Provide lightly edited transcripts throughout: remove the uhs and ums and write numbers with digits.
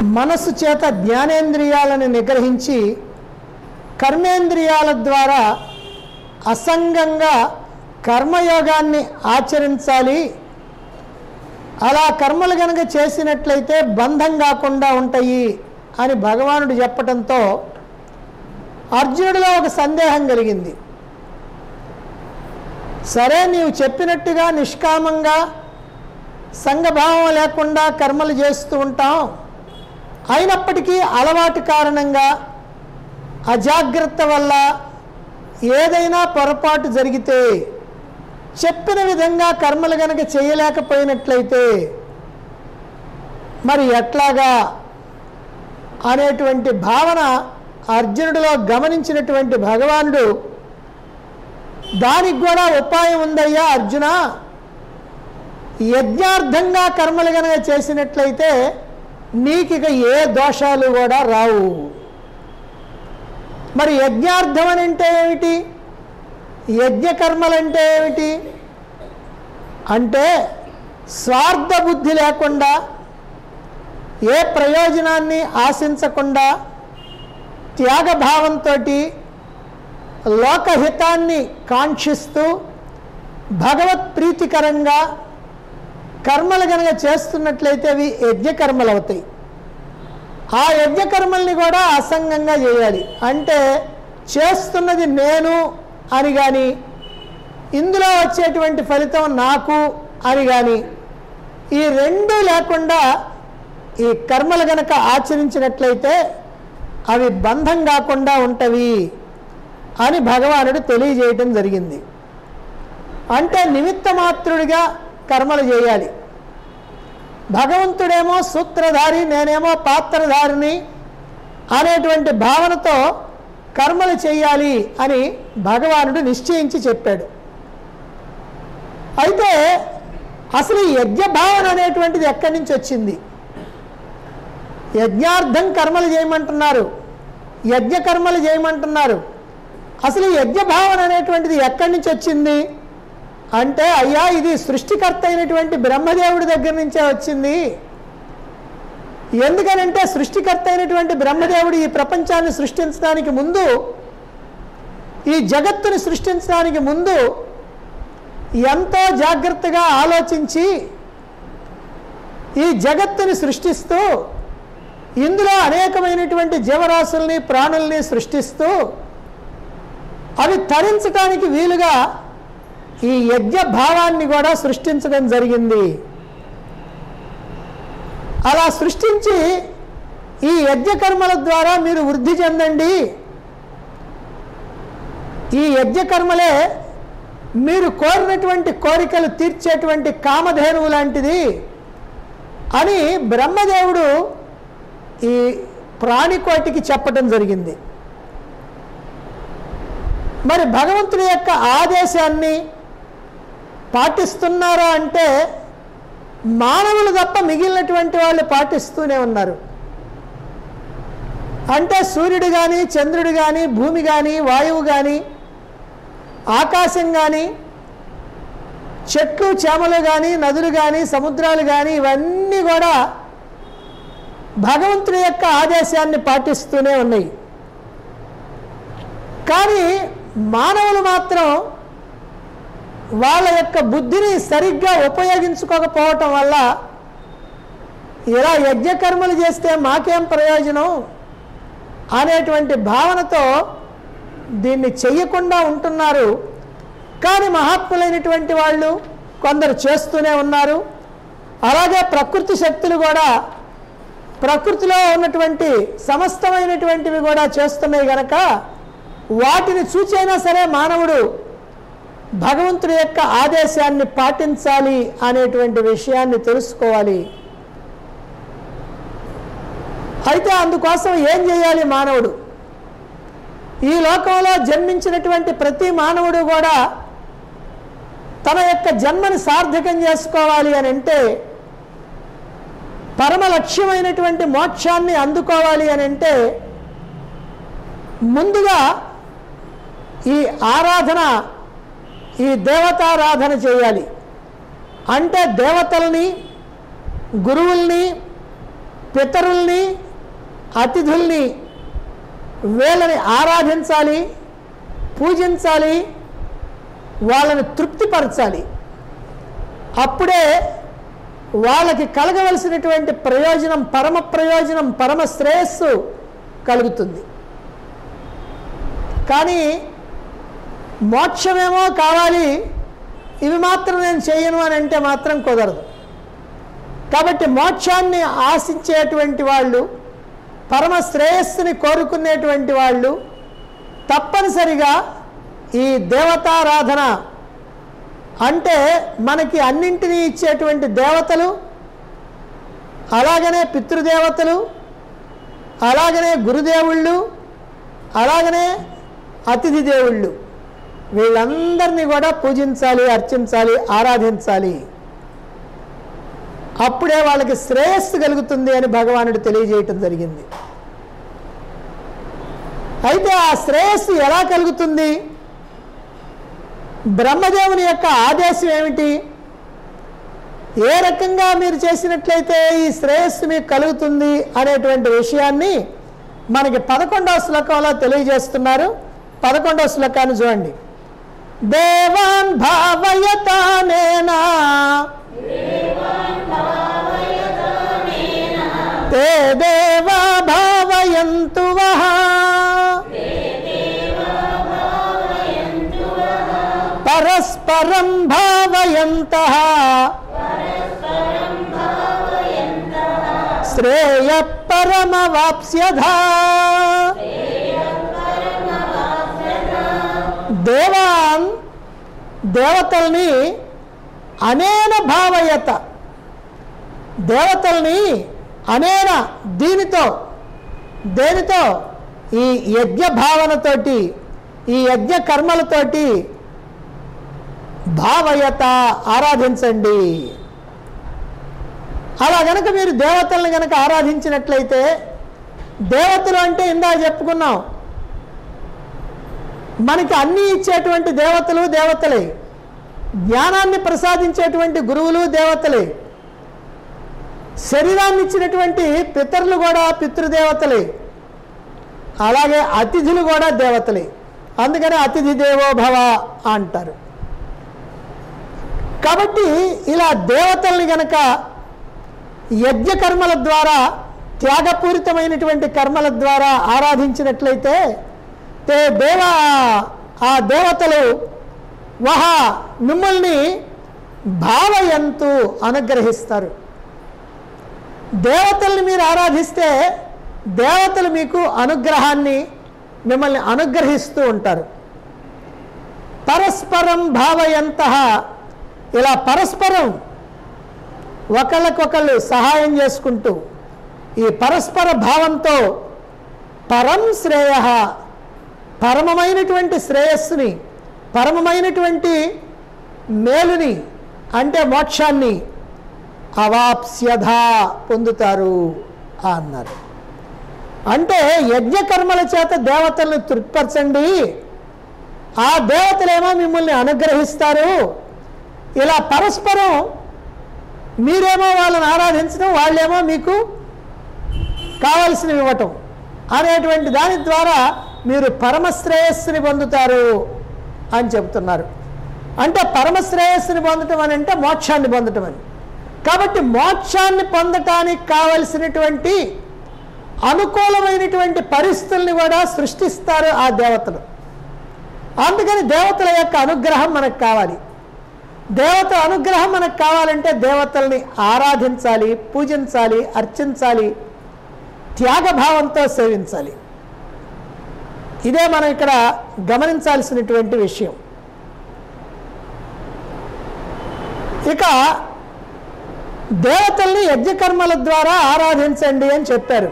మనసు చేత జ్ఞానేంద్రియాలను నిగ్రహించి కర్మేంద్రియాల ద్వారా అసంగంగా కర్మయోగాన్ని ఆచరించాలి. అలా కర్మలు గనక చేసినట్లయితే బంధం కాకుండా ఉంటాయి అని భగవానుడు చెప్పటంతో అర్జునుడిలో ఒక సందేహం కలిగింది. సరే, నీవు చెప్పినట్టుగా నిష్కామంగా సంఘభావం లేకుండా కర్మలు చేస్తూ ఉంటాం. అయినప్పటికీ అలవాటు కారణంగా అజాగ్రత్త వల్ల ఏదైనా పొరపాటు జరిగితే, చెప్పిన విధంగా కర్మలు గనక చేయలేకపోయినట్లయితే మరి ఎట్లాగా అనేటువంటి భావన అర్జునుడిలో గమనించినటువంటి భగవానుడు, దానికి కూడా ఉపాయం ఉందయ్యా అర్జున, యజ్ఞార్థంగా కర్మలు గనక చేసినట్లయితే నీకు ఇక ఏ దోషాలు కూడా రావు. మరి యజ్ఞార్థం అని అంటే ఏమిటి, యజ్ఞకర్మలంటే ఏమిటి అంటే స్వార్థ బుద్ధి లేకుండా, ఏ ప్రయోజనాన్ని ఆశించకుండా, త్యాగభావంతో లోకహితాన్ని కాంక్షిస్తూ భగవత్ ప్రీతికరంగా కర్మలు కనుక చేస్తున్నట్లయితే అవి యజ్ఞకర్మలు అవుతాయి. ఆ యజ్ఞకర్మల్ని కూడా అసంగంగా చేయాలి. అంటే చేస్తున్నది నేను అని కానీ, ఇందులో వచ్చేటువంటి ఫలితం నాకు అని కానీ, ఈ రెండూ లేకుండా ఈ కర్మలు గనక ఆచరించినట్లయితే అవి బంధం కాకుండా ఉంటవి అని భగవానుడు తెలియజేయటం జరిగింది. అంటే నిమిత్త మాత్రుడిగా కర్మలు చేయాలి. భగవంతుడేమో సూత్రధారి, నేనేమో పాత్రధారిని అనేటువంటి భావనతో కర్మలు చేయాలి అని భగవానుడు నిశ్చయించి చెప్పాడు. అయితే అసలు ఈ యజ్ఞభావన అనేటువంటిది ఎక్కడి నుంచి వచ్చింది? యజ్ఞార్థం కర్మలు చేయమంటున్నారు, యజ్ఞకర్మలు చేయమంటున్నారు. అసలు ఈ యజ్ఞభావన అనేటువంటిది ఎక్కడి నుంచి వచ్చింది అంటే, అయ్యా ఇది సృష్టికర్త అయినటువంటి బ్రహ్మదేవుడి దగ్గర నుంచే వచ్చింది. ఎందుకనంటే సృష్టికర్త అయినటువంటి బ్రహ్మదేవుడు ఈ ప్రపంచాన్ని సృష్టించడానికి ముందు, ఈ జగత్తుని సృష్టించడానికి ముందు ఎంతో జాగ్రత్తగా ఆలోచించి ఈ జగత్తుని సృష్టిస్తూ, ఇందులో అనేకమైనటువంటి జీవరాశుల్ని ప్రాణుల్ని సృష్టిస్తూ అవి తరించడానికి వీలుగా ఈ యజ్ఞ భావాన్ని కూడా సృష్టించడం జరిగింది. అలా సృష్టించి ఈ యజ్ఞకర్మల ద్వారా మీరు వృద్ధి చెందండి, ఈ యజ్ఞకర్మలే మీరు కోరినటువంటి కోరికలు తీర్చేటువంటి కామధేనువు లాంటిది అని బ్రహ్మదేవుడు ఈ ప్రాణికోటికి చెప్పడం జరిగింది. మరి భగవంతుడి యొక్క ఆదేశాన్ని పాటిస్తున్నారా అంటే మానవులు తప్ప మిగిలినటువంటి వాళ్ళు పాటిస్తూనే ఉన్నారు. అంటే సూర్యుడు కానీ, చంద్రుడు కానీ, భూమి కానీ, వాయువు కానీ, ఆకాశం కానీ, చెట్లు చేమలు కానీ, నదులు కానీ, సముద్రాలు కానీ, ఇవన్నీ కూడా భగవంతుడి యొక్క ఆదేశాన్ని పాటిస్తూనే ఉన్నాయి. కానీ మానవులు మాత్రం వాళ్ళ యొక్క బుద్ధిని సరిగ్గా ఉపయోగించుకోకపోవటం వల్ల ఇలా యజ్ఞకర్మలు చేస్తే మాకేం ప్రయోజనం అనేటువంటి భావనతో దీన్ని చెయ్యకుండా ఉంటున్నారు. కానీ మహాత్ములైనటువంటి వాళ్ళు కొందరు చేస్తూనే ఉన్నారు. అలాగే ప్రకృతి శక్తులు కూడా, ప్రకృతిలో ఉన్నటువంటి సమస్తమైనటువంటివి కూడా చేస్తున్నాయి కనుక వాటిని చూచైనా సరే మానవుడు భగవంతుడి యొక్క ఆదేశాన్ని పాటించాలి అనేటువంటి విషయాన్ని తెలుసుకోవాలి. అయితే అందుకోసం ఏం చేయాలి మానవుడు? ఈ లోకంలో జన్మించినటువంటి ప్రతి మానవుడు కూడా తన యొక్క జన్మని సార్థకం చేసుకోవాలి అని అంటే, పరమ లక్ష్యమైనటువంటి మోక్షాన్ని అందుకోవాలి అని అంటే ముందుగా ఈ ఆరాధన, ఈ దేవతారాధన చేయాలి. అంటే దేవతల్ని, గురువుల్ని, పితరుల్ని అతిథుల్ని వీళ్ళని ఆరాధించాలి, పూజించాలి, వాళ్ళని తృప్తిపరచాలి. అప్పుడే వాళ్ళకి కలగవలసినటువంటి ప్రయోజనం, పరమ ప్రయోజనం, పరమ శ్రేయస్సు కలుగుతుంది. కానీ మోక్షమేమో కావాలి, ఇవి మాత్రం నేను చేయను అని అంటే మాత్రం కుదరదు. కాబట్టి మోక్షాన్ని ఆశించేటువంటి వాళ్ళు, పరమ శ్రేయస్సుని కోరుకునేటువంటి వాళ్ళు తప్పనిసరిగా ఈ దేవతారాధన అంటే మనకి అన్నింటినీ ఇచ్చేటువంటి దేవతలు, అలాగనే పితృదేవతలు, అలాగనే గురుదేవుళ్ళు, అలాగనే అతిథి దేవుళ్ళు, వీళ్ళందరినీ కూడా పూజించాలి, అర్చించాలి, ఆరాధించాలి. అప్పుడే వాళ్ళకి శ్రేయస్సు కలుగుతుంది అని భగవానుడు తెలియజేయటం జరిగింది. అయితే ఆ శ్రేయస్సు ఎలా కలుగుతుంది? బ్రహ్మదేవుని యొక్క ఆదేశం ఏమిటి? ఏ రకంగా మీరు చేసినట్లయితే ఈ శ్రేయస్సు మీకు కలుగుతుంది అనేటువంటి విషయాన్ని మనకి 11వ శ్లోకంలో తెలియజేస్తున్నారు. 11వ శ్లోకాన్ని చూడండి. దేవాన్ భావయతానేనా తే దేవా భావయంతు వః పరస్పరం భావయంతః శ్రేయః పరమవాప్స్యథా. దేవాన్ దేవతల్ని అనేన భావయత, దేవతల్ని అనేన దీనితో, దేనితో? ఈ యజ్ఞ భావనతోటి, ఈ యజ్ఞ కర్మలతోటి భావయత ఆరాధించండి. అలా గనక మీరు దేవతల్ని గనక ఆరాధించినట్లయితే, దేవతలు అంటే ఇందాక చెప్పుకున్నాం, మనకి అన్నీ ఇచ్చేటువంటి దేవతలు దేవతలే, జ్ఞానాన్ని ప్రసాదించేటువంటి గురువులు దేవతలే, శరీరాన్ని ఇచ్చినటువంటి పితరులు కూడా పితృదేవతలే, అలాగే అతిథులు కూడా దేవతలే. అందుకని అతిథి దేవో భవ అంటారు. కాబట్టి ఇలా దేవతల్ని గనక యజ్ఞకర్మల ద్వారా, త్యాగపూరితమైనటువంటి కర్మల ద్వారా ఆరాధించినట్లయితే తే దేవా, ఆ దేవతలు వహ మిమ్మల్ని భావయంతు అనుగ్రహిస్తారు. దేవతల్ని మీరు ఆరాధిస్తే దేవతలు మీకు అనుగ్రహాన్ని, మిమ్మల్ని అనుగ్రహిస్తూ ఉంటారు. పరస్పరం భావయంతః, ఇలా పరస్పరం ఒకళ్ళకొకళ్ళు సహాయం చేసుకుంటూ ఈ పరస్పర భావంతో పరం శ్రేయ, పరమమైనటువంటి శ్రేయస్సుని, పరమమైనటువంటి మేలుని అంటే మోక్షాన్ని అవాప్స్యధా పొందుతారు అన్నారు. అంటే యజ్ఞకర్మల చేత దేవతలను తృప్తిపరచండి, ఆ దేవతలేమో మిమ్మల్ని అనుగ్రహిస్తారు. ఇలా పరస్పరం మీరేమో వాళ్ళని ఆరాధించడం, వాళ్ళేమో మీకు కావలసినవి ఇవ్వటం అనేటువంటి దాని ద్వారా మీరు పరమశ్రేయస్సుని పొందుతారు అని చెబుతున్నారు. అంటే పరమశ్రేయస్సుని పొందటం అని అంటే మోక్షాన్ని పొందటం అని. కాబట్టి మోక్షాన్ని పొందటానికి కావలసినటువంటి అనుకూలమైనటువంటి పరిస్థితుల్ని కూడా సృష్టిస్తారు ఆ దేవతలు. అందుకని దేవతల యొక్క అనుగ్రహం మనకు కావాలి. దేవతల అనుగ్రహం మనకు కావాలంటే దేవతల్ని ఆరాధించాలి, పూజించాలి, అర్చించాలి, త్యాగభావంతో సేవించాలి. ఇదే మనం ఇక్కడ గమనించాల్సినటువంటి విషయం. ఇక దేవతల్ని యజ్ఞకర్మల ద్వారా ఆరాధించండి అని చెప్పారు.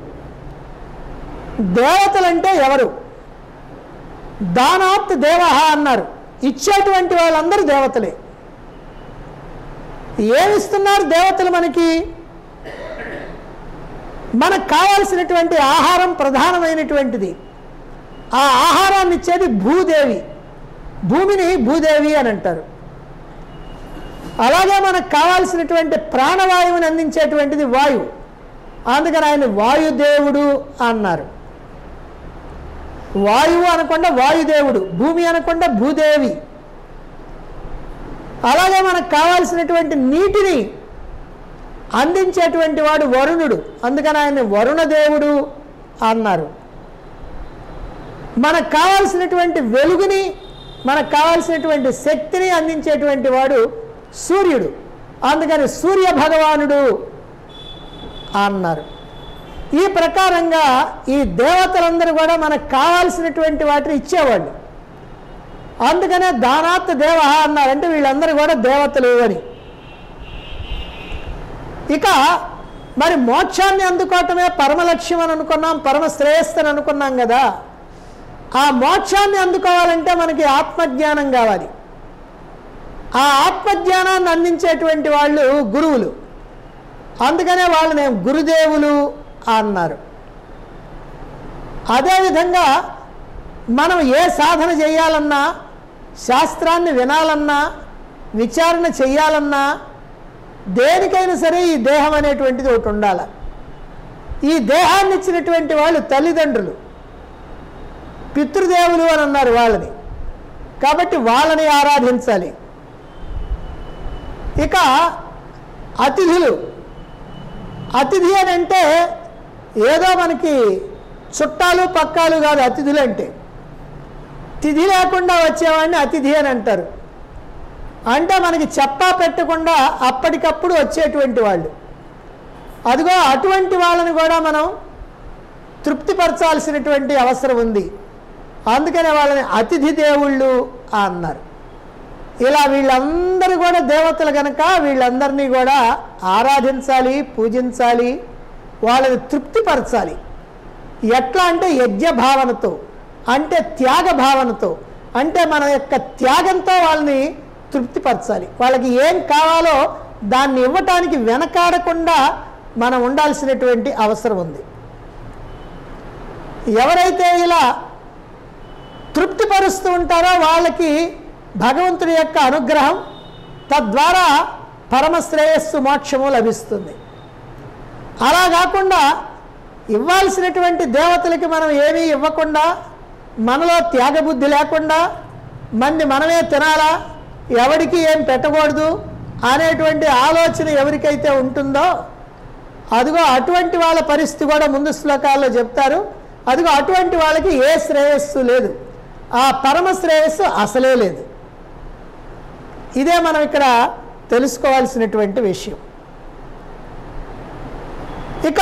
దేవతలంటే ఎవరు? దానాత్ దేవః అన్నారు. ఇచ్చేటువంటి వాళ్ళందరూ దేవతలే. ఏమిస్తున్నారు దేవతలు మనకి? మనకు కావాల్సినటువంటి ఆహారం ప్రధానమైనటువంటిది. ఆ ఆహారాన్ని ఇచ్చేది భూదేవి, భూమిని భూదేవి అని అంటారు. అలాగే మనకు కావాల్సినటువంటి ప్రాణవాయువుని అందించేటువంటిది వాయువు, అందుకని ఆయన వాయుదేవుడు అన్నారు. వాయువు అనకుండా వాయుదేవుడు, భూమి అనకుండా భూదేవి. అలాగే మనకు కావాల్సినటువంటి నీటిని అందించేటువంటి వాడు వరుణుడు, అందుకని ఆయన వరుణదేవుడు అన్నారు. మనకు కావాల్సినటువంటి వెలుగుని, మనకు కావాల్సినటువంటి శక్తిని అందించేటువంటి వాడు సూర్యుడు, అందుకని సూర్య భగవానుడు అన్నారు. ఈ ప్రకారంగా ఈ దేవతలందరూ కూడా మనకు కావాల్సినటువంటి వాటిని ఇచ్చేవాళ్ళు. అందుకనే దానాత్ దేవ అన్నారు, అంటే వీళ్ళందరూ కూడా దేవతలు అని. ఇక మరి మోక్షాన్ని అందుకోవటమే పరమలక్ష్యం అని అనుకున్నాం, పరమశ్రేయస్సు అని అనుకున్నాం కదా. ఆ మోక్షాన్ని అందుకోవాలంటే మనకి ఆత్మజ్ఞానం కావాలి. ఆ ఆత్మజ్ఞానాన్ని అందించేటువంటి వాళ్ళు గురువులు, అందుకనే వాళ్ళని గురుదేవులు అన్నారు. అదేవిధంగా మనం ఏ సాధన చేయాలన్నా, శాస్త్రాన్ని వినాలన్నా, విచారణ చెయ్యాలన్నా, దేనికైనా సరే ఈ దేహం అనేటువంటిది ఒకటి ఉండాలి. ఈ దేహాన్ని ఇచ్చినటువంటి వాళ్ళు తల్లిదండ్రులు, పితృదేవులు అని అన్నారు వాళ్ళని, కాబట్టి వాళ్ళని ఆరాధించాలి. ఇక అతిథులు, అతిథి అని అంటే ఏదో మనకి చుట్టాలు పక్కాలు కాదు. అతిథులు అంటే తిథి లేకుండా వచ్చేవాడిని అతిథి అని అంటారు. అంటే మనకి చెప్పా పెట్టకుండా అప్పటికప్పుడు వచ్చేటువంటి వాళ్ళు. అదిగో అటువంటి వాళ్ళని కూడా మనం తృప్తిపరచాల్సినటువంటి అవసరం ఉంది. అందుకనే వాళ్ళని అతిథి దేవుళ్ళు అన్నారు. ఇలా వీళ్ళందరూ కూడా దేవతలు కనుక వీళ్ళందరినీ కూడా ఆరాధించాలి, పూజించాలి, వాళ్ళని తృప్తిపరచాలి. ఎట్లా అంటే యజ్ఞ భావనతో, అంటే త్యాగ భావనతో, అంటే మన యొక్క త్యాగంతో వాళ్ళని తృప్తిపరచాలి. వాళ్ళకి ఏం కావాలో దాన్ని ఇవ్వటానికి వెనకాడకుండా మనం ఉండాల్సినటువంటి అవసరం ఉంది. ఎవరైతే ఇలా తృప్తిపరుస్తూ ఉంటారో వాళ్ళకి భగవంతుడి యొక్క అనుగ్రహం, తద్వారా పరమశ్రేయస్సు మోక్షము లభిస్తుంది. అలా కాకుండా ఇవ్వాల్సినటువంటి దేవతలకి మనం ఏమీ ఇవ్వకుండా, మనలో త్యాగబుద్ధి లేకుండా, మనమే తినాలా, ఎవరికి ఏం పెట్టకూడదు అనేటువంటి ఆలోచన ఎవరికైతే ఉంటుందో, అదిగో అటువంటి వాళ్ళ పరిస్థితి కూడా ముందు శ్లోకాల్లో చెప్తారు. అదిగో అటువంటి వాళ్ళకి ఏ శ్రేయస్సు లేదు, ఆ పరమ శ్రేయస్సు అసలే లేదు. ఇదే మనం ఇక్కడ తెలుసుకోవాల్సినటువంటి విషయం. ఇక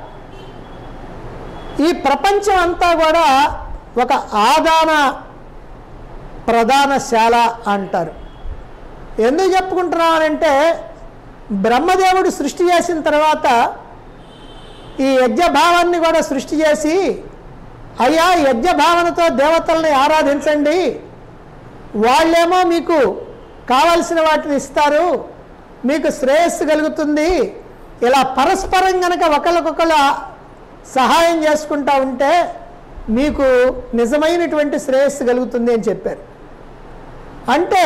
ఈ ప్రపంచం అంతా కూడా ఒక ఆదాన ప్రధానశాల అంటారు. ఎందుకు చెప్పుకుంటున్నానంటే, బ్రహ్మదేవుడు సృష్టి చేసిన తర్వాత ఈ యజ్ఞభావాన్ని కూడా సృష్టి చేసి, అయ్యా యజ్ఞభావనతో దేవతల్ని ఆరాధించండి, వాళ్ళేమో మీకు కావలసిన వాటిని ఇస్తారు, మీకు శ్రేయస్సు కలుగుతుంది, ఇలా పరస్పరం కనుక ఒకరికొకరు సహాయం చేసుకుంటూ ఉంటే మీకు నిజమైనటువంటి శ్రేయస్సు కలుగుతుంది అని చెప్పారు. అంటే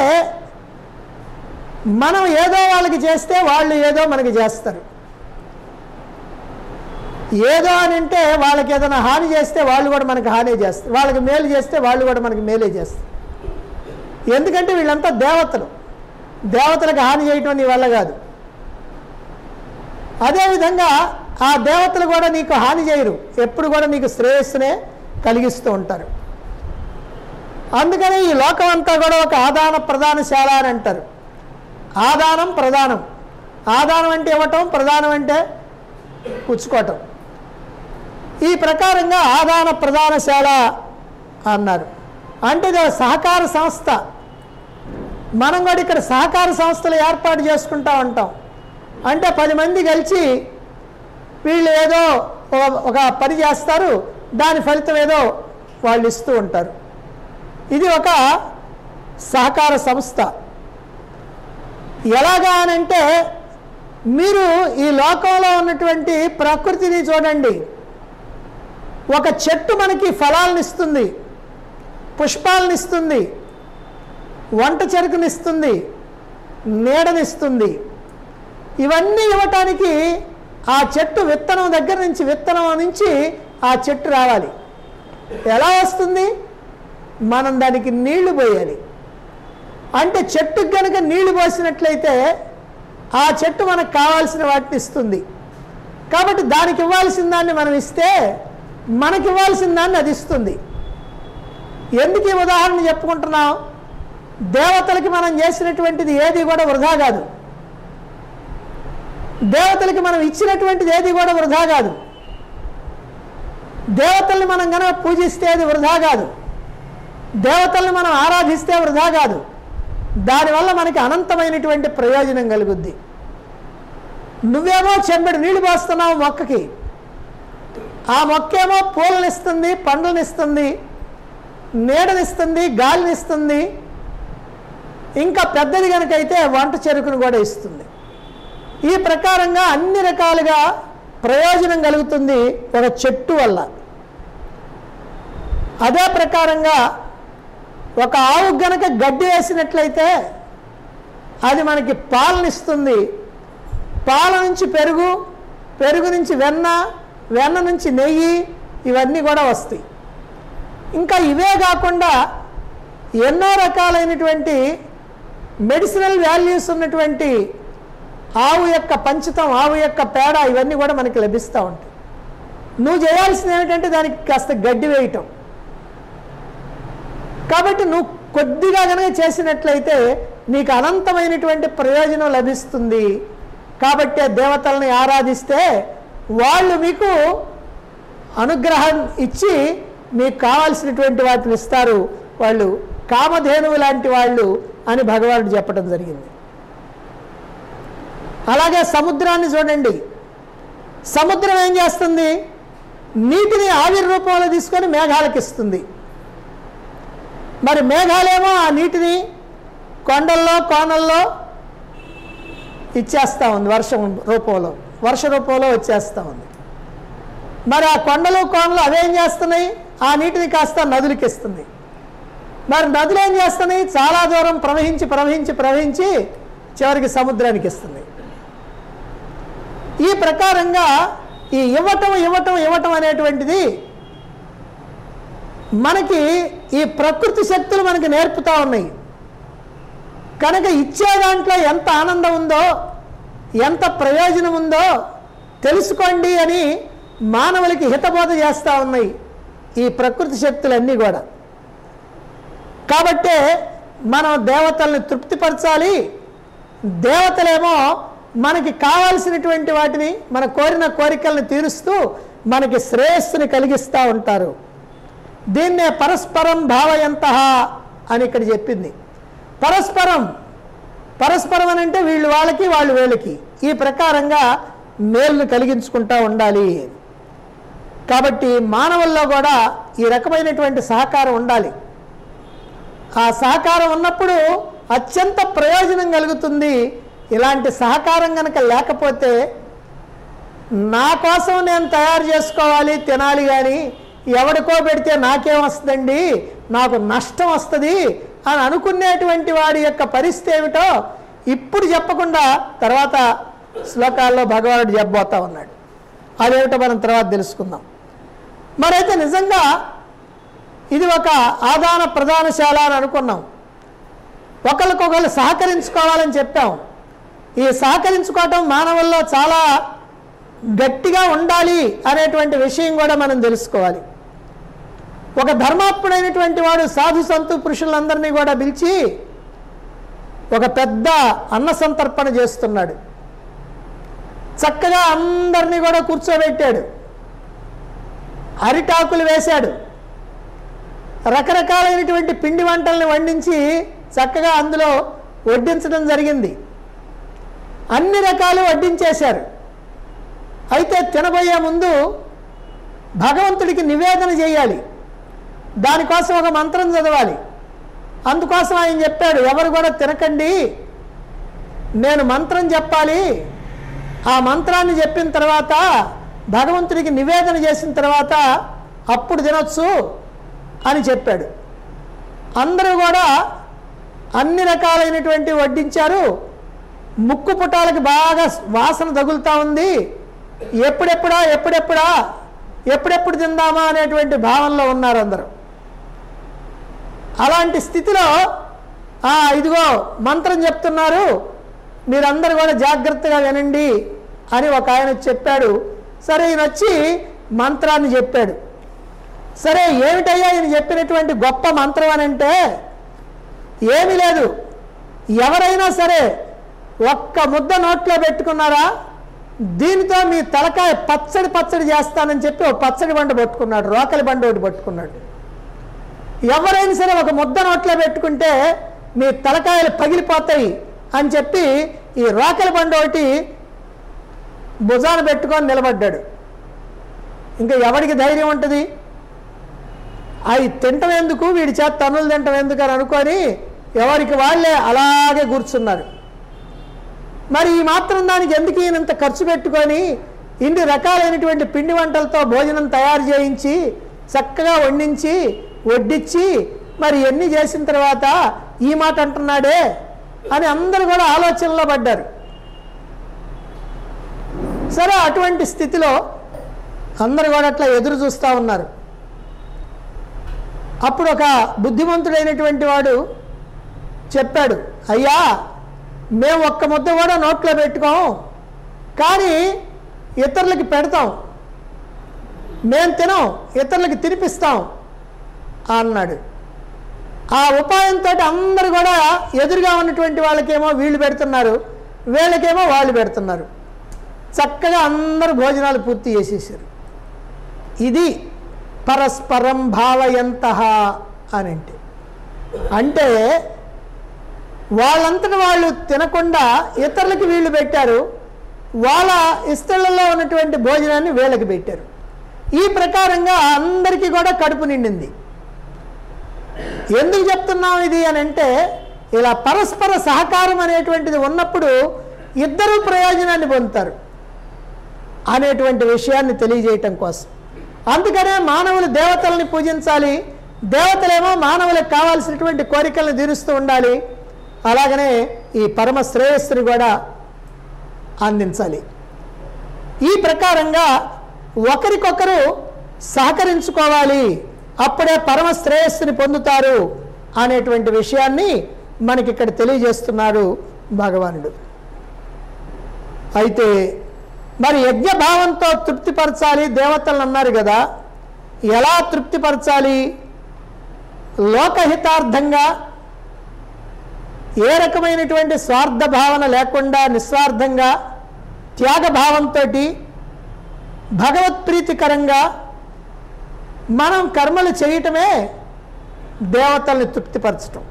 మనం ఏదో వాళ్ళకి చేస్తే వాళ్ళు ఏదో మనకి చేస్తారు. ఏదో అని అంటే వాళ్ళకి ఏదైనా హాని చేస్తే వాళ్ళు కూడా మనకి హాని చేస్తారు, వాళ్ళకి మేలు చేస్తే వాళ్ళు కూడా మనకి మేలే చేస్తారు. ఎందుకంటే వీళ్ళంతా దేవతలు, దేవతలకు హాని చేయటం నీ వల్ల కాదు. అదేవిధంగా ఆ దేవతలు కూడా నీకు హాని చేయరు, ఎప్పుడు కూడా నీకు శ్రేయస్సునే కలిగిస్తూ ఉంటారు. అందుకని ఈ లోకం అంతా కూడా ఒక ఆదాన ప్రధానశాల అని అంటారు. ఆదానం ప్రధానం, ఆదానం అంటే ఇవ్వటం, ప్రధానం అంటే పుచ్చుకోవటం. ఈ ప్రకారంగా ఆదాన ప్రధానశాల అన్నారు. అంటే ఇది సహకార సంస్థ. మనం కూడా ఇక్కడ సహకార సంస్థలు ఏర్పాటు చేసుకుంటూ ఉంటాం. అంటే 10 మంది కలిసి వీళ్ళు ఏదో ఒక పని చేస్తారు, దాని ఫలితం ఏదో వాళ్ళు ఇస్తూ ఉంటారు. ఇది ఒక సహకార సంస్థ. ఎలాగా అనంటే, మీరు ఈ లోకంలో ఉన్నటువంటి ప్రకృతిని చూడండి. ఒక చెట్టు మనకి ఫలాలను ఇస్తుంది, పుష్పాలను ఇస్తుంది, వంట చెరుకునిస్తుంది, నీడనిస్తుంది. ఇవన్నీ ఇవ్వటానికి ఆ చెట్టు విత్తనం దగ్గర నుంచి ఆ చెట్టు రావాలి. ఎలా వస్తుంది? మనం దానికి నీళ్లు పోయాలి. అంటే చెట్టుకు కనుక నీళ్లు పోసినట్లయితే ఆ చెట్టు మనకు కావాల్సిన వాటిని ఇస్తుంది. కాబట్టి దానికి ఇవ్వాల్సిన దాన్ని మనం ఇస్తే మనకి ఇవ్వాల్సిన దాన్ని అది ఇస్తుంది. ఎందుకు ఈ ఉదాహరణ చెప్పుకుంటున్నాం? దేవతలకి మనం చేసినటువంటిది ఏది కూడా వృధా కాదు. దేవతలకి మనం ఇచ్చినటువంటిది ఏది కూడా వృధా కాదు. దేవతల్ని మనం కనుక పూజిస్తే అది వృధా కాదు. దేవతల్ని మనం ఆరాధిస్తే వృధా కాదు. దానివల్ల మనకి అనంతమైనటువంటి ప్రయోజనం కలుగుద్ది. నువ్వేమో చెంబెడు నీళ్లు పోస్తున్నావు మొక్కకి, ఆ మొక్కేమో పూలనిస్తుంది, పండ్లనిస్తుంది, నీడనిస్తుంది, గాలినిస్తుంది, ఇంకా పెద్దది కనుకైతే వంట చెరుకును కూడా ఇస్తుంది. ఈ ప్రకారంగా అన్ని రకాలుగా ప్రయోజనం కలుగుతుంది ఒక చెట్టు వల్ల. అదే ప్రకారంగా ఒక ఆవు గనక గడ్డి వేసినట్లయితే అది మనకి పాలనిస్తుంది. పాల నుంచి పెరుగు, పెరుగు నుంచి వెన్న, వెన్న నుంచి నెయ్యి, ఇవన్నీ కూడా వస్తాయి. ఇంకా ఇవే కాకుండా ఎన్నో రకాలైనటువంటి మెడిసినల్ వాల్యూస్ ఉన్నటువంటి ఆవు యొక్క పంచతం, ఆవు యొక్క పేడ, ఇవన్నీ కూడా మనకి లభిస్తూ ఉంటాయి. నువ్వు చేయాల్సింది ఏమిటంటే దానికి కాస్త గడ్డి వేయటం. కాబట్టి నువ్వు కొద్దిగా కనుక చేసినట్లయితే నీకు అనంతమైనటువంటి ప్రయోజనం లభిస్తుంది. కాబట్టి దేవతల్ని ఆరాధిస్తే వాళ్ళు మీకు అనుగ్రహం ఇచ్చి మీకు కావాల్సినటువంటి వాటిని ఇస్తారు. వాళ్ళు కామధేనువు లాంటి వాళ్ళు అని భగవానుడు చెప్పడం జరిగింది. అలాగే సముద్రాన్ని చూడండి. సముద్రం ఏం చేస్తుంది? నీటిని ఆవిరి రూపంలో తీసుకొని మేఘాలకు ఇస్తుంది. మరి మేఘాలేమో ఆ నీటిని కొండల్లో కోనల్లో ఇచ్చేస్తూ ఉంది, వర్ష రూపంలో వచ్చేస్తూ ఉంది. మరి ఆ కొండలు కోనలు అవేం చేస్తున్నాయి? ఆ నీటిని కాస్త నదులకి ఇస్తుంది. మరి నదులు ఏం చేస్తున్నాయి? చాలా దూరం ప్రవహించి చివరికి సముద్రానికి ఇస్తుంది. ఈ ప్రకారంగా ఈ ఇవ్వటం అనేటువంటిది మనకి ఈ ప్రకృతి శక్తులు మనకి నేర్పుతూ ఉన్నాయి. కనుక ఇచ్చే దాంట్లో ఎంత ఆనందం ఉందో, ఎంత ప్రయోజనం ఉందో తెలుసుకోండి అని మానవులకి హితబోధ చేస్తూ ఉన్నాయి ఈ ప్రకృతి శక్తులన్నీ కూడా. కాబట్టే మనం దేవతల్ని తృప్తిపరచాలి. దేవతలేమో మనకి కావాల్సినటువంటి వాటిని, మన కోరిన కోరికలను తీరుస్తూ మనకి శ్రేయస్సుని కలిగిస్తూ ఉంటారు. దీన్నే పరస్పరం భావయంతః అని ఇక్కడ చెప్పింది. పరస్పరం అని అంటే వీళ్ళు వాళ్ళకి, వాళ్ళు వీళ్ళకి, ఈ ప్రకారంగా మేలును కలిగించుకుంటూ ఉండాలి. కాబట్టి మానవుల్లో కూడా ఈ రకమైనటువంటి సహకారం ఉండాలి. ఆ సహకారం ఉన్నప్పుడు అత్యంత ప్రయోజనం కలుగుతుంది. ఇలాంటి సహకారం కనుక లేకపోతే నా కోసం నేను తయారు చేసుకోవాలి, తినాలి, కానీ ఎవడికో పెడితే నాకేం వస్తుందండి, నాకు నష్టం వస్తుంది అని అనుకునేటువంటి వాడి యొక్క పరిస్థితి ఏమిటో ఇప్పుడు చెప్పకుండా తర్వాత శ్లోకాల్లో భగవానుడు చెప్పబోతా ఉన్నాడు. అదేమిటో మనం తర్వాత తెలుసుకుందాం. మరైతే నిజంగా ఇది ఒక ఆదాన ప్రదానశాల అని అనుకున్నాం. ఒకరికొకరు సహకరించుకోవాలని చెప్పాం. ఈ సహకరించుకోవటం మానవుల్లో చాలా గట్టిగా ఉండాలి అనేటువంటి విషయం కూడా మనం తెలుసుకోవాలి. ఒక ధర్మాత్ముడైనటువంటి వాడు సాధు సంతు పురుషులందరినీ కూడా పిలిచి ఒక పెద్ద అన్న సంతర్పణ చేస్తున్నాడు. చక్కగా అందరినీ కూడా కూర్చోబెట్టాడు, అరిటాకులు వేశాడు, రకరకాలైనటువంటి పిండి వంటల్ని వండించి చక్కగా అందులో వడ్డించడం జరిగింది. అన్ని రకాలు వడ్డించేశారు. అయితే తినబోయే ముందు భగవంతుడికి నివేదన చేయాలి. దానికోసం ఒక మంత్రం చదవాలి. అందుకోసం ఆయన చెప్పాడు, ఎవరు కూడా తినకండి, నేను మంత్రం చెప్పాలి, ఆ మంత్రాన్ని చెప్పిన తర్వాత భగవంతుడికి నివేదన చేసిన తర్వాత అప్పుడు తినొచ్చు అని చెప్పాడు. అందరూ కూడా అన్ని రకాలైనటువంటి వడ్డించారు. ముక్కు పుటాలకి బాగా వాసన తగులుతూ ఉంది. ఎప్పుడెప్పుడా ఎప్పుడెప్పుడా ఎప్పుడెప్పుడు తిందామా అనేటువంటి భావనలో ఉన్నారు అందరూ. అలాంటి స్థితిలో ఇదిగో మంత్రం చెప్తున్నారు, మీరందరూ కూడా జాగ్రత్తగా వినండి అని ఒక ఆయన చెప్పాడు. సరే, ఈయన వచ్చి మంత్రాన్ని చెప్పాడు. సరే, ఏమిటయ్యా ఈయన చెప్పినటువంటి గొప్ప మంత్రం అని అంటే, ఏమీ లేదు, ఎవరైనా సరే ఒక్క ముద్ద నోట్లో పెట్టుకున్నారా, దీనితో మీ తలకాయ పచ్చడి పచ్చడి చేస్తానని చెప్పి ఒక పచ్చడి బండ పట్టుకున్నాడు, రోకలి బండ ఒకటి పట్టుకున్నాడు. ఎవరైనా సరే ఒక ముద్ద నోట్లో పెట్టుకుంటే మీ తలకాయలు పగిలిపోతాయి అని చెప్పి ఈ రోకలి బండ ఒకటి భుజాన పెట్టుకొని నిలబడ్డాడు. ఇంకా ఎవరికి ధైర్యం ఉంటుంది? అవి తింటం ఎందుకు, వీడి చేత తన్నులు తింటం ఎందుకు అని అనుకొని ఎవరికి వాళ్ళే అలాగే కూర్చున్నారు. మరి ఈ మాత్రం దానికి ఎందుకు ఈయనంత ఖర్చు పెట్టుకొని ఇన్ని రకాలైనటువంటి పిండి వంటలతో భోజనం తయారు చేయించి చక్కగా వండించి వడ్డించి మరి ఎన్ని చేసిన తర్వాత ఈ మాట అంటున్నాడే అని అందరూ కూడా ఆలోచనలో పడ్డారు. సరే, అటువంటి స్థితిలో అందరూ కూడా అట్లా ఎదురు చూస్తూ ఉన్నారు. అప్పుడు ఒక బుద్ధిమంతుడైనటువంటి వాడు చెప్పాడు, అయ్యా, మేము ఒక్క ముద్ద కూడా నోట్లో పెట్టుకోం, కానీ ఇతరులకి పెడతాం, మేము తినం, ఇతరులకి తినిపిస్తాం అన్నాడు. ఆ ఉపాయంతో అందరూ కూడా ఎదురుగా ఉన్నటువంటి వాళ్ళకేమో వీళ్ళు పెడుతున్నారు, వీళ్ళకేమో వాళ్ళు పెడుతున్నారు. చక్కగా అందరూ భోజనాలు పూర్తి చేసేసారు. ఇది పరస్పరం భావయంతః అని అంటే వాళ్ళంతట వాళ్ళు తినకుండా ఇతరులకి వీళ్ళు పెట్టారు, వాళ్ళ ఇస్తళ్లలో ఉన్నటువంటి భోజనాన్ని వీళ్ళకి పెట్టారు. ఈ ప్రకారంగా అందరికీ కూడా కడుపు నిండింది. ఎందుకు చెప్తున్నాం ఇది అని అంటే, ఇలా పరస్పర సహకారం అనేటువంటిది ఉన్నప్పుడు ఇద్దరు ప్రయోజనాన్ని పొందుతారు అనేటువంటి విషయాన్ని తెలియజేయటం కోసం. అందుకనే మానవులు దేవతల్ని పూజించాలి, దేవతలేమో మానవులకు కావాల్సినటువంటి కోరికలను తీరుస్తూ ఉండాలి. అలాగనే ఈ పరమ శ్రేయస్సుని కూడా అందించాలి. ఈ ప్రకారంగా ఒకరికొకరు సహకరించుకోవాలి, అప్పుడే పరమ శ్రేయస్సుని పొందుతారు అనేటువంటి విషయాన్ని మనకి ఇక్కడ తెలియజేస్తున్నాడు భగవానుడు. అయితే మరి యజ్ఞభావంతో తృప్తిపరచాలి దేవతలను అన్నారు కదా, ఎలా తృప్తిపరచాలి? లోకహితార్థంగా, ఏ రకమైనటువంటి స్వార్థ భావన లేకుండా నిస్వార్థంగా, త్యాగభావంతో, భగవత్ప్రీతికరంగా మనం కర్మలు చేయటమే దేవతల్ని తృప్తిపరచటం.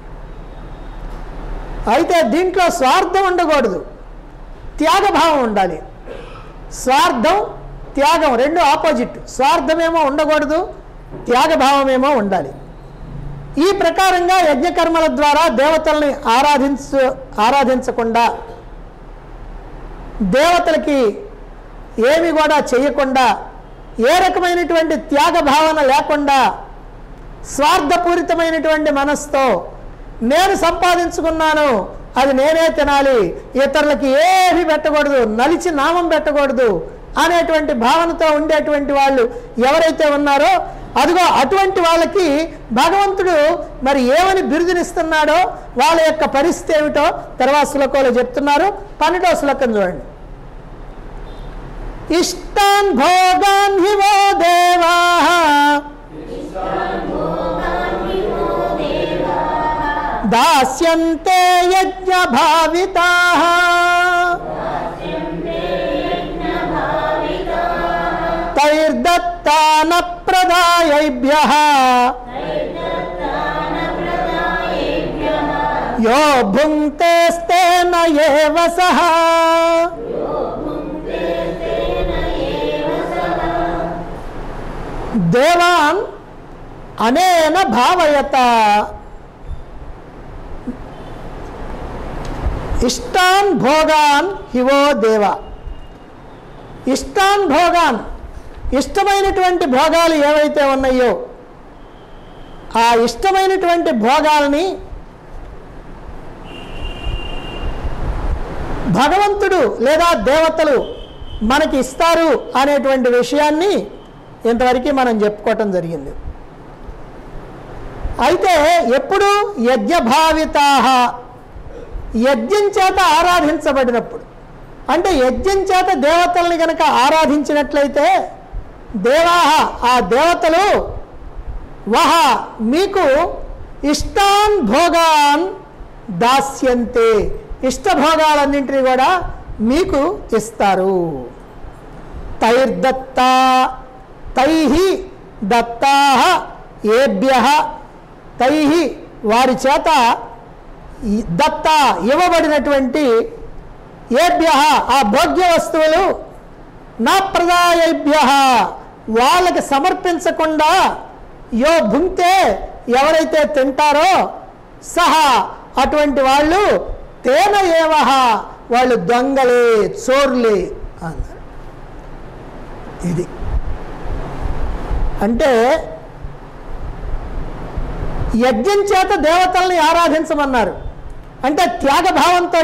అయితే దీంట్లో స్వార్థం ఉండకూడదు, త్యాగభావం ఉండాలి. స్వార్థం త్యాగం రెండు ఆపోజిట్. స్వార్థమేమో ఉండకూడదు, త్యాగభావమేమో ఉండాలి. ఈ ప్రకారంగా యజ్ఞకర్మల ద్వారా దేవతల్ని ఆరాధించకుండా, దేవతలకి ఏమి కూడా చేయకుండా, ఏ రకమైనటువంటి త్యాగ భావన లేకుండా, స్వార్థపూరితమైనటువంటి మనస్సుతో నేను సంపాదించుకున్నాను, అది నేనే తినాలి, ఇతరులకి ఏమీ పెట్టకూడదు, నలిచి నామం పెట్టకూడదు అనేటువంటి భావనతో ఉండేటువంటి వాళ్ళు ఎవరైతే ఉన్నారో అదిగో అటువంటి వాళ్ళకి భగవంతుడు మరి ఏమని బిరుదునిస్తున్నాడో వాళ్ళ యొక్క పరిస్థితి ఏమిటో తర్వాత శ్లోకంలో చెప్తున్నారు. 12వ శ్లోకం చూడండి. ఇష్టాన్ భోగాన్ హి వో దేవాః దాస్యంతే యజ్ఞ భావితాః తైర్దత్తాన ప్రదాయేభ్యః యో భుంక్తేస్తేన ఏవ సః. దేవాన్ అనేన భావయత. ఇష్టాన్ భోగాన్ హివో దేవ. ఇష్టాన్ భోగాన్, ఇష్టమైనటువంటి భోగాలు ఏవైతే ఉన్నాయో ఆ ఇష్టమైనటువంటి భోగాల్ని భగవంతుడు లేదా దేవతలు మనకి ఇస్తారు అనేటువంటి విషయాన్ని ఇంతవరకు మనం చెప్పుకోవటం జరిగింది. అయితే ఎప్పుడు యజ్ఞభావితాః, యజ్ఞం చేత ఆరాధించబడినప్పుడు, అంటే యజ్ఞం చేత దేవతల్ని కనుక ఆరాధించినట్లయితే దేవాహ, ఆ దేవతలు వహ మీకు ఇష్టాన్ భోగాన్ దాస్యంతే, ఇష్టభోగాలన్నింటినీ కూడా మీకు ఇస్తారు. తైర్దత్తా, తైహి దత్తాః ఏభ్యః, తైహి వారి చేత దత్త ఇవ్వబడినటువంటి ఏభ్యః ఆ భోగ్య వస్తువులు నా ప్రదాయేభ్యః వాళ్ళకి సమర్పించకుండా యో భుంక్తే ఎవరైతే తింటారో సహా అటువంటి వాళ్ళు తేన ఏవహ వాళ్ళు దొంగలే, చోర్లే అన్నారు. ఇది అంటే యజ్ఞం చేత దేవతల్ని ఆరాధించమన్నారు. అంటే త్యాగభావంతో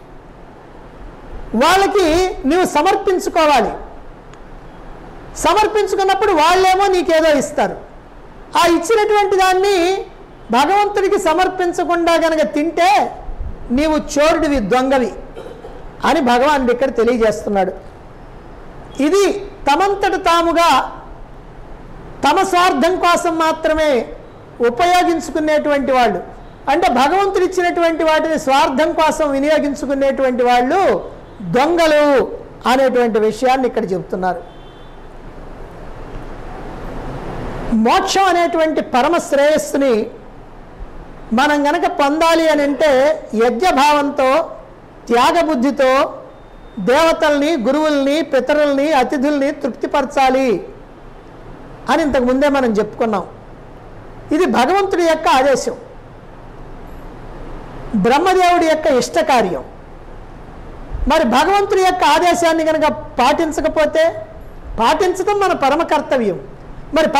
వాళ్ళకి నువ్వు సమర్పించుకోవాలి. సమర్పించుకున్నప్పుడు వాళ్ళేమో నీకేదో ఇస్తారు. ఆ ఇచ్చినటువంటి దాన్ని భగవంతుడికి సమర్పించకుండా కనుక తింటే నీవు చోరుడివి, దొంగవి అని భగవానుడు ఇక్కడ తెలియజేస్తున్నాడు. ఇది తమంతట తాముగా తమ స్వార్థం కోసం మాత్రమే ఉపయోగించుకునేటువంటి వాళ్ళు, అంటే భగవంతుడు ఇచ్చినటువంటి వాటిని స్వార్థం కోసం వినియోగించుకునేటువంటి వాళ్ళు దొంగలు అనేటువంటి విషయాన్ని ఇక్కడ చెబుతున్నారు. మోక్షం అనేటువంటి పరమ శ్రేయస్సుని మనం గనక పొందాలి అని అంటే యజ్ఞభావంతో, త్యాగబుద్ధితో దేవతల్ని, గురువుల్ని, పితరుల్ని, అతిథుల్ని తృప్తిపరచాలి అని ఇంతకుముందే మనం చెప్పుకున్నాం. ఇది భగవంతుడి యొక్క ఆదేశం, బ్రహ్మదేవుడి యొక్క ఇష్టకార్యం. మరి భగవంతుడి యొక్క ఆదేశాన్ని కనుక పాటించకపోతే, పాటించడం మన పరమ కర్తవ్యం. మరి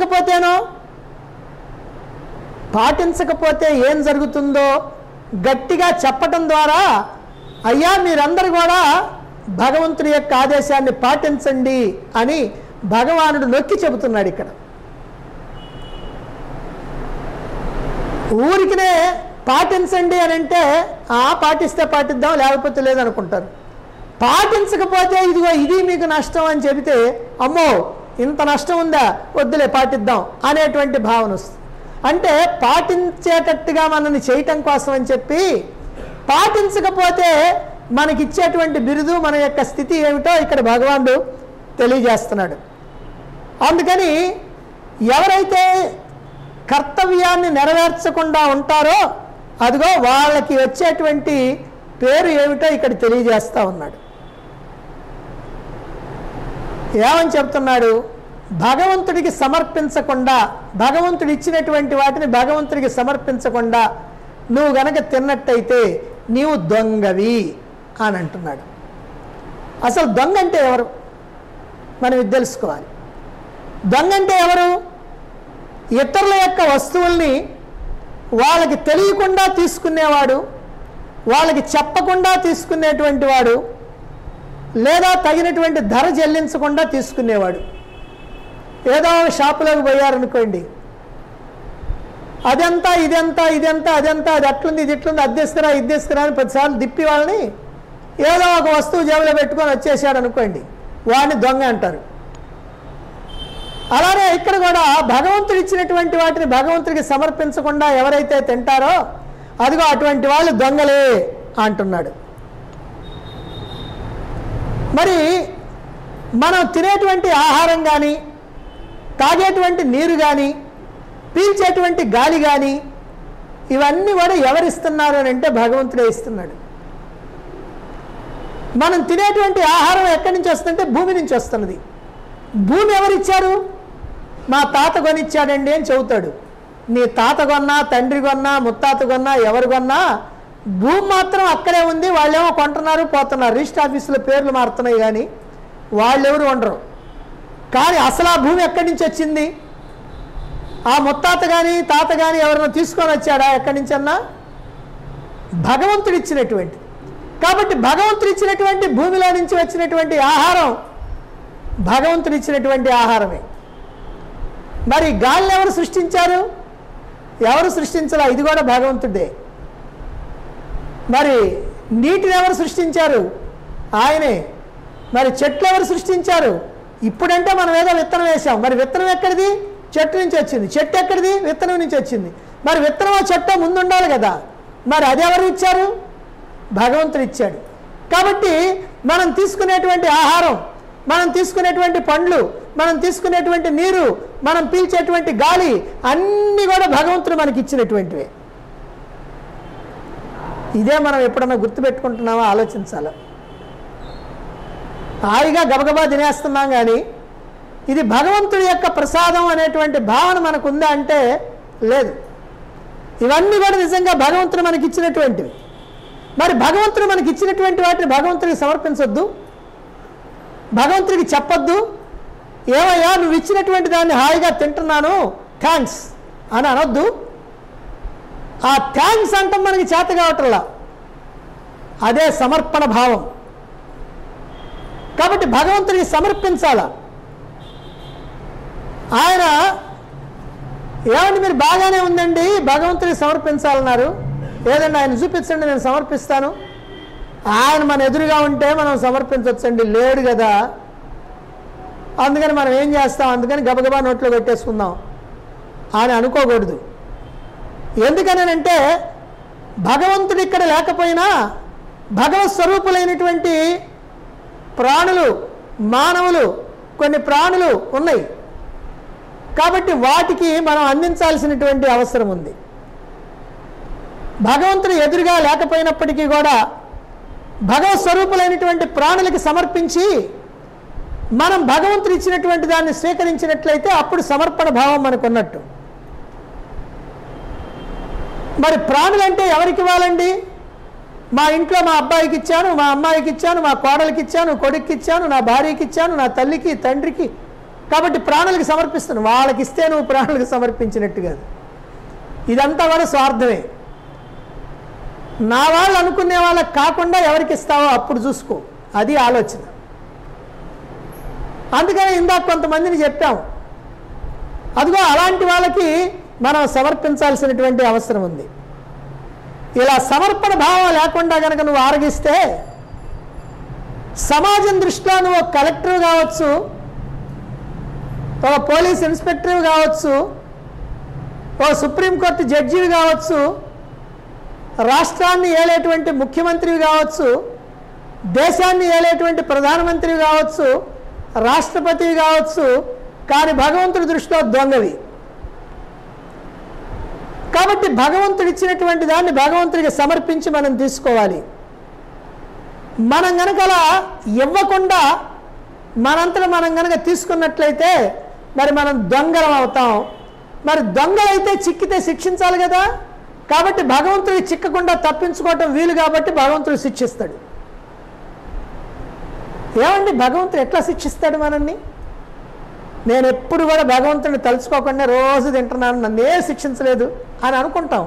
పాటించకపోతే ఏం జరుగుతుందో గట్టిగా చెప్పటం ద్వారా అయ్యా మీరందరూ కూడా భగవంతుడి యొక్క ఆదేశాన్ని పాటించండి అని భగవానుడు నొక్కి చెబుతున్నాడు ఇక్కడ. ఊరికినే పాటించండి అని అంటే పాటిస్తే పాటిద్దాం, లేకపోతే లేదనుకుంటారు. పాటించకపోతే ఇదిగో ఇది మీకు నష్టం అని చెబితే అమ్మో ఇంత నష్టం ఉందా, వద్దులే పాటిద్దాం అనేటువంటి భావన వస్తుంది. అంటే పాటించేటట్టుగా మనల్ని చేయటం కోసం అని చెప్పి పాటించకపోతే మనకిచ్చేటువంటి బిరుదు, మన యొక్క స్థితి ఏమిటో ఇక్కడ భగవానుడు తెలియజేస్తున్నాడు. అందుకని ఎవరైతే కర్తవ్యాన్ని నెరవేర్చకుండా ఉంటారో అదిగో వాళ్ళకి వచ్చేటువంటి పేరు ఏమిటో ఇక్కడ తెలియజేస్తూ ఉన్నాడు. ఏమని చెప్తున్నాడు? భగవంతుడికి సమర్పించకుండా, భగవంతుడు ఇచ్చినటువంటి వాటిని భగవంతుడికి సమర్పించకుండా నువ్వు గనక తిన్నట్టయితే నీవు దొంగవి అని అంటున్నాడు. అసలు దొంగ అంటే ఎవరు మనం ఇది తెలుసుకోవాలి. దొంగ అంటే ఎవరు? ఇతరుల యొక్క వస్తువుల్ని వాళ్ళకి తెలియకుండా తీసుకునేవాడు, వాళ్ళకి చెప్పకుండా తీసుకునేటువంటి వాడు, లేదా తగినటువంటి ధర చెల్లించకుండా తీసుకునేవాడు. ఏదో షాపులోకి పోయారనుకోండి, అదంతా ఇదంతా ఇదంతా అదంతా, అది అట్లుంది ఇది ఇట్లుంది, అది తీసుకురా ఇది తీసుకురా అని 10 సార్లు దిప్పి వాళ్ళని ఏదో ఒక వస్తువు జేబులో పెట్టుకొని వచ్చేసాడు అనుకోండి, వాడిని దొంగ అంటారు. అలానే ఇక్కడ కూడా భగవంతుడు ఇచ్చినటువంటి వాటిని భగవంతుడికి సమర్పించకుండా ఎవరైతే తింటారో అదిగో అటువంటి వాళ్ళు దొంగలే అంటున్నాడు. మరి మనం తినేటువంటి ఆహారం కానీ, తాగేటువంటి నీరు కానీ, పీల్చేటువంటి గాలి కానీ ఇవన్నీ కూడా ఎవరిస్తున్నారు అని అంటే భగవంతుడే ఇస్తున్నాడు. మనం తినేటువంటి ఆహారం ఎక్కడి నుంచి వస్తుందంటే భూమి నుంచి వస్తున్నది. భూమి ఎవరిచ్చారు? మా తాత కొనిచ్చాడండి అని చెబుతాడు. నీ తాత కొన్నా, తండ్రి కొన్నా, ముత్తాత కొన్నా, ఎవరు కొన్నా భూమి మాత్రం అక్కడే ఉంది. వాళ్ళేమో కొంటున్నారు, పోతున్నారు, రిజిస్టర్ ఆఫీసులో పేర్లు మారుతున్నాయి, కానీ వాళ్ళెవరు ఉండరు. కానీ అసలు ఆ భూమి ఎక్కడి నుంచి వచ్చింది? ఆ ముత్తాత కానీ తాత కానీ ఎవరైనా తీసుకొని వచ్చాడా? ఎక్కడి నుంచి అన్నా భగవంతుడు ఇచ్చినటువంటి. కాబట్టి భగవంతుడు ఇచ్చినటువంటి భూమిలో నుంచి వచ్చినటువంటి ఆహారం భగవంతుడు ఇచ్చినటువంటి ఆహారమే. మరి గాలిని ఎవరు సృష్టించారు? ఎవరు సృష్టించాలా? ఇది కూడా భగవంతుడే. మరి నీటిని ఎవరు సృష్టించారు? ఆయనే. మరి చెట్లు ఎవరు సృష్టించారు? ఇప్పుడంటే మనం ఏదో విత్తనం వేసాం, మరి విత్తనం ఎక్కడిది? చెట్టు నుంచి వచ్చింది. చెట్టు ఎక్కడిది? విత్తనం నుంచి వచ్చింది. మరి విత్తనం చెట్టు ముందు ఉండాలి కదా, మరి అది ఎవరు ఇచ్చారు? భగవంతుడు ఇచ్చాడు. కాబట్టి మనం తీసుకునేటువంటి ఆహారం, మనం తీసుకునేటువంటి పండ్లు, మనం తీసుకునేటువంటి నీరు, మనం పీల్చేటువంటి గాలి అన్నీ కూడా భగవంతుడు మనకి ఇచ్చినటువంటివే. ఇదే మనం ఎప్పుడన్నా గుర్తుపెట్టుకుంటున్నామో ఆలోచించాలి. హాయిగా గబగబా తినేస్తున్నాం, కానీ ఇది భగవంతుడి యొక్క ప్రసాదం అనేటువంటి భావన మనకు ఉందా అంటే లేదు. ఇవన్నీ కూడా నిజంగా భగవంతుడు మనకి ఇచ్చినటువంటివి. మరి భగవంతుడు మనకి ఇచ్చినటువంటి వాటిని భగవంతుడికి సమర్పించొద్దు, భగవంతుడికి చెప్పొద్దు. ఏమయ్యా నువ్వు ఇచ్చినటువంటి దాన్ని హాయిగా తింటున్నాను థ్యాంక్స్ అని అనొద్దు. ఆ థ్యాంక్స్ అంటాం మనకి చేత కావట్లా, అదే సమర్పణ భావం. కాబట్టి భగవంతుడికి సమర్పించాల. ఆయన ఏమండి మీరు బాగానే ఉందండి భగవంతుడికి సమర్పించాలన్నారు, ఏదండి ఆయన చూపించండి నేను సమర్పిస్తాను. ఆయన మన ఎదురుగా ఉంటే మనం సమర్పించవచ్చండి, లేడు కదా, అందుకని మనం ఏం చేస్తాం, అందుకని గబగబా నోట్లో పెట్టేసుకుందాం అని అనుకోకూడదు. ఎందుకనంటే భగవంతుడు ఇక్కడ లేకపోయినా భగవత్ స్వరూపులైనటువంటి ప్రాణులు, మానవులు, కొన్ని ప్రాణులు ఉన్నాయి. కాబట్టి వాటికి మనం అందించాల్సినటువంటి అవసరం ఉంది. భగవంతుడు ఎదురుగా లేకపోయినప్పటికీ కూడా భగవత్ స్వరూపులైనటువంటి ప్రాణులకి సమర్పించి మనం భగవంతుడు ఇచ్చినటువంటి దాన్ని స్వీకరించినట్లయితే అప్పుడు సమర్పణ భావం మనకు ఉన్నట్టు. మరి ప్రాణులంటే ఎవరికి ఇవ్వాలండి? మా ఇంట్లో మా అబ్బాయికి ఇచ్చాను, మా అమ్మాయికి ఇచ్చాను, మా కోడలికి ఇచ్చాను, కొడుక్కి ఇచ్చాను, నా భార్యకి ఇచ్చాను, నా తల్లికి తండ్రికి. కాబట్టి ప్రాణులకి సమర్పిస్తాను. వాళ్ళకి ఇస్తే నువ్వు ప్రాణులకు సమర్పించినట్టు కాదు. ఇదంతా కూడా స్వార్థమే. నా వాళ్ళు అనుకునే వాళ్ళకి కాకుండా ఎవరికి ఇస్తావో అప్పుడు చూసుకో, అది ఆలోచన. అందుకని ఇందాక కొంతమందిని చెప్పాం, అదిగో అలాంటి వాళ్ళకి మనం సమర్పించాల్సినటువంటి అవసరం ఉంది. ఇలా సమర్పణ భావం లేకుండా కనుక నువ్వు ఆరగిస్తే సమాజం దృష్టిలో నువ్వు ఒక కలెక్టర్ కావచ్చు, ఒక పోలీస్ ఇన్స్పెక్టర్ కావచ్చు, ఓ సుప్రీంకోర్టు జడ్జి కావచ్చు, రాష్ట్రాన్ని ఏలేటువంటి ముఖ్యమంత్రి కావచ్చు, దేశాన్ని ఏలేటువంటి ప్రధానమంత్రి కావచ్చు, రాష్ట్రపతి కావచ్చు, కానీ భగవంతుడి దృష్టిలో దొంగవి. కాబట్టి భగవంతుడు ఇచ్చినటువంటి దాన్ని భగవంతుడికి సమర్పించి మనం తీసుకోవాలి. మనం గనక అలా ఇవ్వకుండా మనంతట మనం గనక తీసుకున్నట్లయితే మరి మనం దొంగలం అవుతాం. మరి దొంగలైతే చిక్కితే శిక్షించాలి కదా. కాబట్టి భగవంతుడికి చిక్కకుండా తప్పించుకోవటం వీలు, కాబట్టి భగవంతుడు శిక్షిస్తాడు. ఏమండి భగవంతుడు ఎట్లా శిక్షిస్తాడు మనల్ని? నేను ఎప్పుడు కూడా భగవంతుడిని తలుచుకోకుండా రోజు తింటున్నాను, నన్ను ఏ శిక్షించలేదు అని అనుకుంటాం.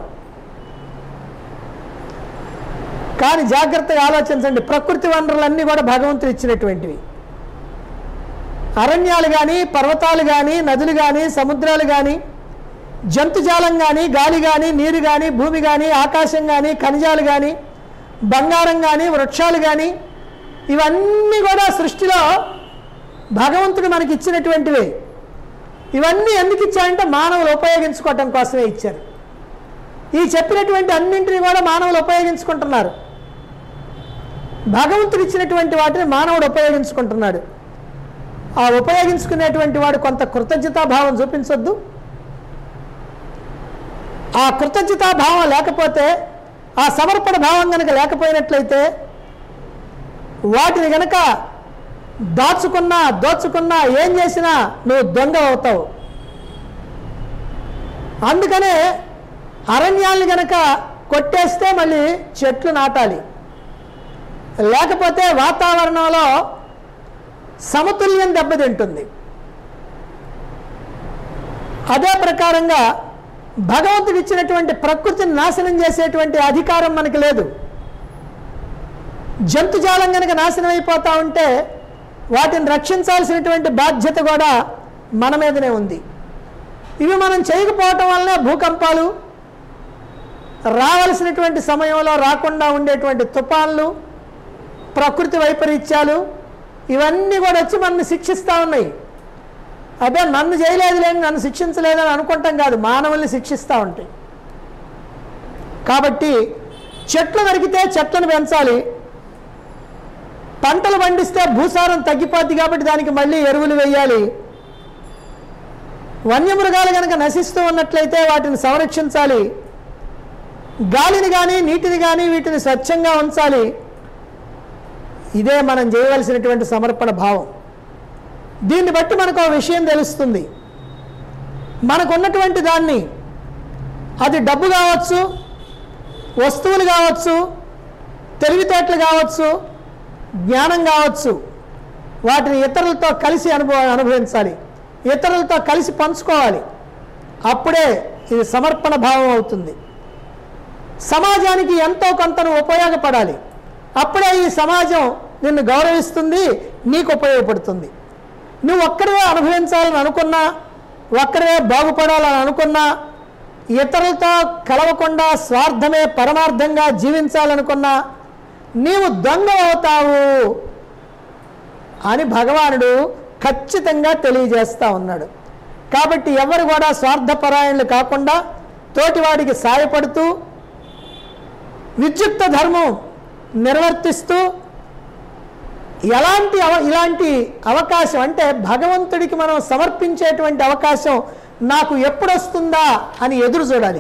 కానీ జాగ్రత్తగా ఆలోచించండి, ప్రకృతి వనరులన్నీ కూడా భగవంతుడు ఇచ్చినటువంటివి. అరణ్యాలు కానీ, పర్వతాలు కానీ, నదులు కానీ, సముద్రాలు కానీ, జంతుజాలం కానీ, గాలి కానీ, నీరు కానీ, భూమి కానీ, ఆకాశం కానీ, ఖనిజాలు కానీ, బంగారం కానీ, వృక్షాలు కానీ, ఇవన్నీ కూడా సృష్టిలో భగవంతుడు మనకి ఇచ్చినటువంటివే. ఇవన్నీ ఎందుకు ఇచ్చారంటే మానవులు ఉపయోగించుకోవటం కోసమే ఇచ్చారు. ఈ చెప్పినటువంటి అన్నింటినీ కూడా మానవులు ఉపయోగించుకుంటున్నారు. భగవంతుడు ఇచ్చినటువంటి వాటిని మానవుడు ఉపయోగించుకుంటున్నాడు. ఆ ఉపయోగించుకునేటువంటి వాడు కొంత కృతజ్ఞతాభావం చూపించొద్దు. ఆ కృతజ్ఞతాభావం లేకపోతే, ఆ సమర్పణ భావం కనుక లేకపోయినట్లయితే వాటిని కనుక దాచుకున్నా దోచుకున్నా ఏం చేసినా నువ్వు దొంగ అవుతావు. అందుకనే అరణ్యాలను కనుక కొట్టేస్తే మళ్ళీ చెట్లు నాటాలి, లేకపోతే వాతావరణంలో సమతుల్యం దెబ్బతింటుంది. అదే ప్రకారంగా భగవంతుడు ఇచ్చినటువంటి ప్రకృతిని నాశనం చేసేటువంటి అధికారం మనకి లేదు. జంతుజాలం కనుక నాశనం అయిపోతూ ఉంటే వాటిని రక్షించాల్సినటువంటి బాధ్యత కూడా మన మీదనే ఉంది. ఇవి మనం చేయకపోవటం వల్లనే భూకంపాలు, రావాల్సినటువంటి సమయంలో రాకుండా ఉండేటువంటి తుఫాన్లు, ప్రకృతి వైపరీత్యాలు ఇవన్నీ కూడా వచ్చి మనల్ని శిక్షిస్తూ ఉన్నాయి. అదే నన్ను చేయలేదులేని, నన్ను శిక్షించలేదని అనుకుంటాం కాదు, మానవుల్ని శిక్షిస్తూ ఉంటాయి. కాబట్టి చెట్లు నరికితే చెట్లను పెంచాలి, పంటలు పండిస్తే భూసారం తగ్గిపోద్ది కాబట్టి దానికి మళ్ళీ ఎరువులు వేయాలి. వన్యమృగాలు కనుక నశిస్తూ ఉన్నట్లయితే వాటిని సంరక్షించాలి. గాలిని కానీ నీటిని కానీ వీటిని స్వచ్ఛంగా ఉంచాలి. ఇదే మనం చేయవలసినటువంటి సమర్పణ భావం. దీన్ని బట్టి మనకు ఒక విషయం తెలుస్తుంది. మనకున్నటువంటి దాన్ని, అది డబ్బు కావచ్చు, వస్తువులు కావచ్చు, తెలివితేటలు కావచ్చు, జ్ఞానం కావచ్చు, వాటిని ఇతరులతో కలిసి అనుభవించాలి, ఇతరులతో కలిసి పంచుకోవాలి. అప్పుడే ఇది సమర్పణ భావం అవుతుంది. సమాజానికి ఎంతో కొంతను ఉపయోగపడాలి. అప్పుడే ఈ సమాజం నిన్ను గౌరవిస్తుంది, నీకు ఉపయోగపడుతుంది. నువ్వు ఒక్కడే అనుభవించాలని అనుకున్నా, ఒక్కడే బాగుపడాలని అనుకున్నా, ఇతరులతో కలవకుండా స్వార్థమే పరమార్థంగా జీవించాలనుకున్నా నీవు దొంగ అవుతావు అని భగవానుడు ఖచ్చితంగా తెలియజేస్తూ ఉన్నాడు. కాబట్టి ఎవరు కూడా స్వార్థపరాయణులు కాకుండా తోటివాడికి సాయపడుతూ విద్యుక్త ధర్మం నిర్వర్తిస్తూ ఇలాంటి అవకాశం, అంటే భగవంతుడికి మనం సమర్పించేటువంటి అవకాశం నాకు ఎప్పుడు వస్తుందా అని ఎదురు చూడాలి.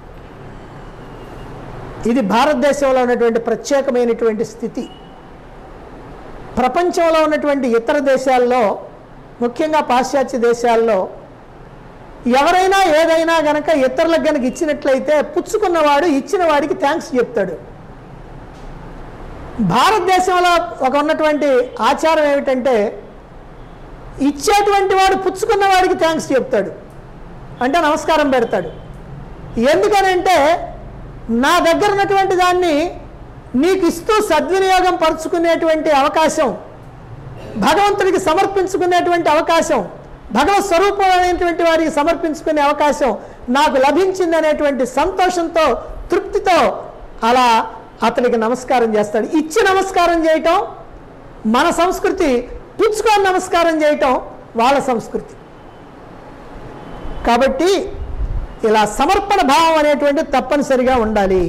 ఇది భారతదేశంలో ఉన్నటువంటి ప్రత్యేకమైనటువంటి స్థితి. ప్రపంచంలో ఉన్నటువంటి ఇతర దేశాల్లో, ముఖ్యంగా పాశ్చాత్య దేశాల్లో ఎవరైనా ఏదైనా గనక ఇతరులకు గనక ఇచ్చినట్లయితే పుచ్చుకున్నవాడు ఇచ్చిన వాడికి థ్యాంక్స్ చెప్తాడు. భారతదేశంలో ఉన్నటువంటి ఆచారం ఏమిటంటే ఇచ్చేటువంటి వాడు పుచ్చుకున్న వాడికి థ్యాంక్స్ చెప్తాడు, అంటే నమస్కారం పెడతాడు. ఎందుకనంటే నా దగ్గర ఉన్నటువంటి దాన్ని నీకు ఇస్తూ సద్వినియోగం పరుచుకునేటువంటి అవకాశం, భగవంతుడికి సమర్పించుకునేటువంటి అవకాశం, భగవత్ స్వరూపమైనటువంటి వారికి సమర్పించుకునే అవకాశం నాకు లభించింది అనేటువంటి సంతోషంతో, తృప్తితో అలా అతనికి నమస్కారం చేస్తాడు. ఇచ్చి నమస్కారం చేయటం మన సంస్కృతి, పుచ్చుకొని నమస్కారం చేయటం వాళ్ళ సంస్కృతి. కాబట్టి ఇలా సమర్పణ భావం అనేటువంటిది తప్పనిసరిగా ఉండాలి.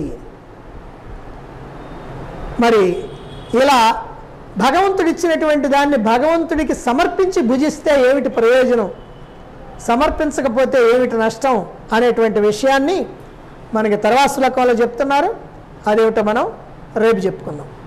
మరి ఇలా భగవంతుడు ఇచ్చినటువంటి దాన్ని భగవంతుడికి సమర్పించి భుజిస్తే ఏమిటి ప్రయోజనం, సమర్పించకపోతే ఏమిటి నష్టం అనేటువంటి విషయాన్ని మనకి తర్వాత శ్లోకంలో చెప్తున్నారు. అదేమిటో మనం రేపు చెప్పుకుందాం.